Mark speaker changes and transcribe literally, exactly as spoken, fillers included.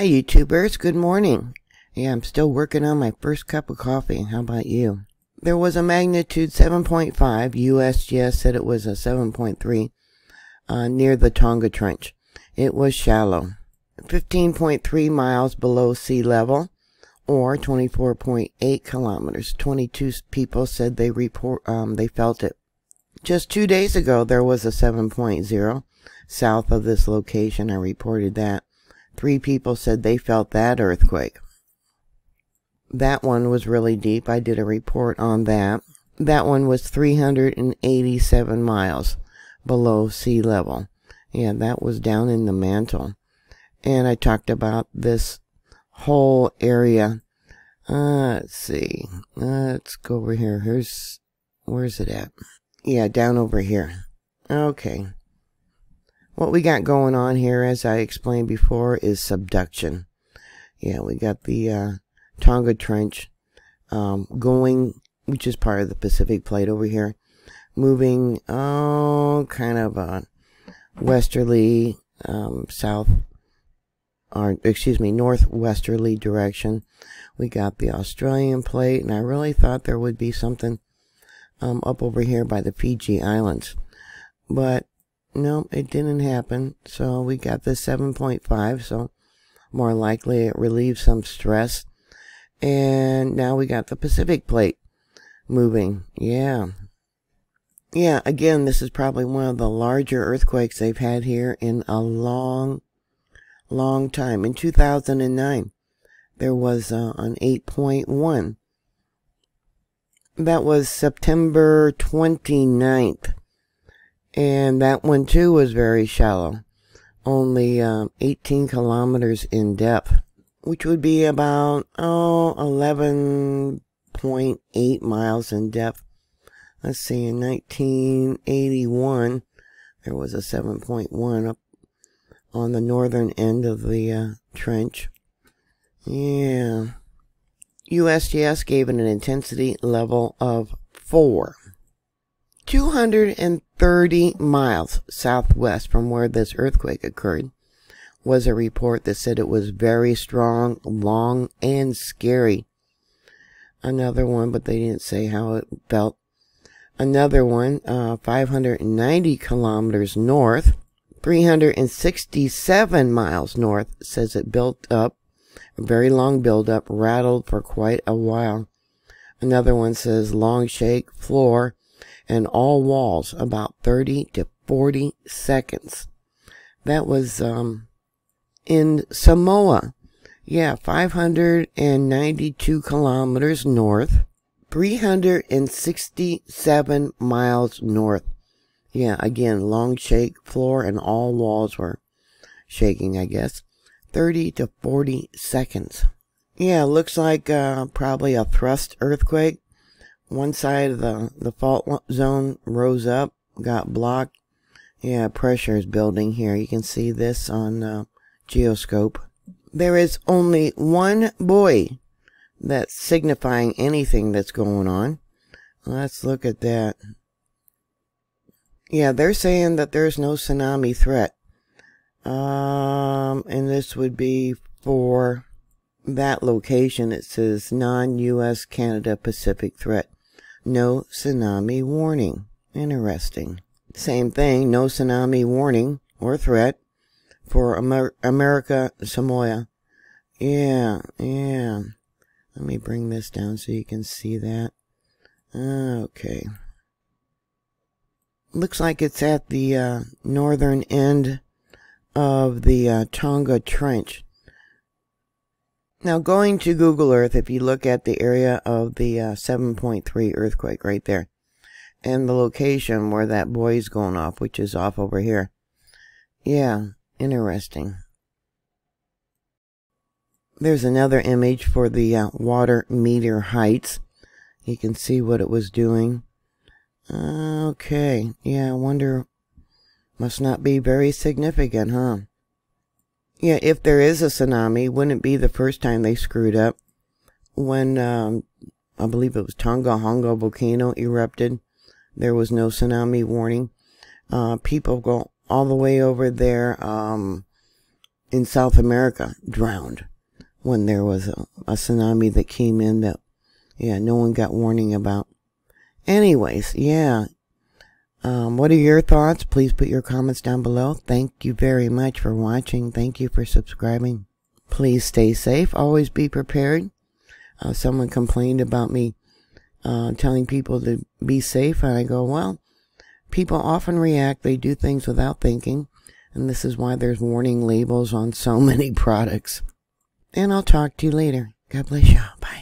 Speaker 1: Hi YouTubers, good morning. Yeah, I'm still working on my first cup of coffee. How about you? There was a magnitude seven point five. U S G S said it was a seven point three uh, near the Tonga Trench. It was shallow. fifteen point three miles below sea level, or twenty-four point eight kilometers. twenty-two people said they report um, they felt it. Just two days ago, there was a seven point zero south of this location. I reported that. Three people said they felt that earthquake. That one was really deep. I did a report on that. That one was three hundred eighty-seven miles below sea level. Yeah, that was down in the mantle. And I talked about this whole area. Uh, let's see. Uh, let's go over here. Here's, where's it at? Yeah, down over here. Okay. What we got going on here, as I explained before, is subduction. Yeah, we got the uh, Tonga Trench um, going, which is part of the Pacific Plate over here, moving, oh, kind of a westerly, um, south, or excuse me, northwesterly direction. We got the Australian Plate, and I really thought there would be something um, up over here by the Fiji Islands, but no, it didn't happen. So we got this seven point five, so more likely it relieves some stress. And now we got the Pacific Plate moving. Yeah. Yeah, again, this is probably one of the larger earthquakes they've had here in a long, long time. In two thousand nine, there was uh, an eight point one. That was September twenty-ninth. And that one too was very shallow, only um, eighteen kilometers in depth, which would be about, oh, eleven point eight miles in depth. Let's see, in nineteen eighty-one, there was a seven point one up on the northern end of the uh, trench. Yeah. U S G S gave it an intensity level of four. two hundred thirty miles southwest from where this earthquake occurred was a report that said it was very strong, long, and scary. Another one, but they didn't say how it felt. Another one, uh, five hundred ninety kilometers north, three hundred sixty-seven miles north, says it built up, a very long build-up, rattled for quite a while. Another one says long shake, floor, and all walls, about thirty to forty seconds. That was um, in Samoa. Yeah, five hundred ninety-two kilometers north, three hundred sixty-seven miles north. Yeah, again, long shake, floor, and all walls were shaking, I guess. thirty to forty seconds. Yeah, looks like uh, probably a thrust earthquake. One side of the, the fault zone rose up, got blocked. Yeah, pressure is building here. You can see this on uh, Geoscope. There is only one buoy that's signifying anything that's going on. Let's look at that. Yeah, they're saying that there's no tsunami threat. Um, and this would be for that location. It says non-U S Canada Pacific threat. No tsunami warning. Interesting. Same thing, no tsunami warning or threat for Amer America Samoa. Yeah, yeah. Let me bring this down so you can see that. Okay. Looks like it's at the uh, northern end of the uh, Tonga Trench. Now, going to Google Earth, if you look at the area of the uh, seven point three earthquake right there, and the location where that buoy's going off, which is off over here. Yeah, interesting. There's another image for the uh, water meter heights. You can see what it was doing. Uh, okay, yeah, I wonder, must not be very significant, huh? Yeah, if there is a tsunami, wouldn't it be the first time they screwed up? When, um, I believe it was Tonga Honga volcano erupted, there was no tsunami warning. Uh, people go all the way over there, um, in South America drowned when there was a, a tsunami that came in that, yeah, no one got warning about. Anyways, yeah. Um, what are your thoughts? Please put your comments down below. Thank you very much for watching. Thank you for subscribing. Please stay safe. Always be prepared. Uh, someone complained about me uh, telling people to be safe, and I go, well, people often react. They do things without thinking, and this is why there's warning labels on so many products. And I'll talk to you later. God bless you. Bye.